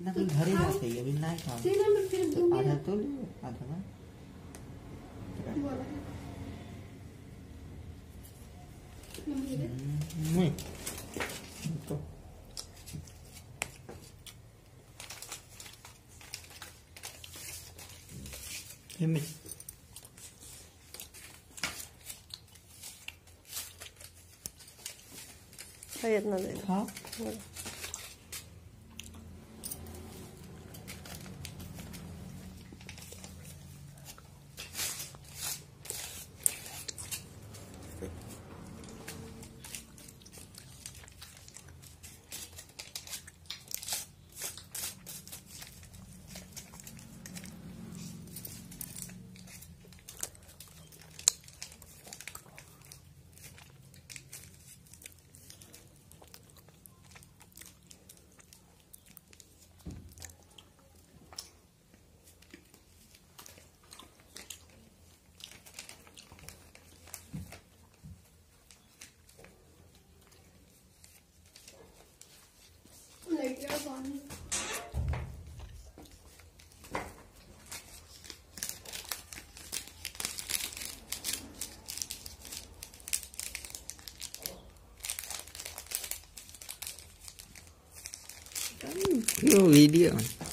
ना कहीं घरे जाते ही अभी नहीं खाओ तो आधा तो ले आधा ना तो Hemi. Hayır ne dedi? Ha? Video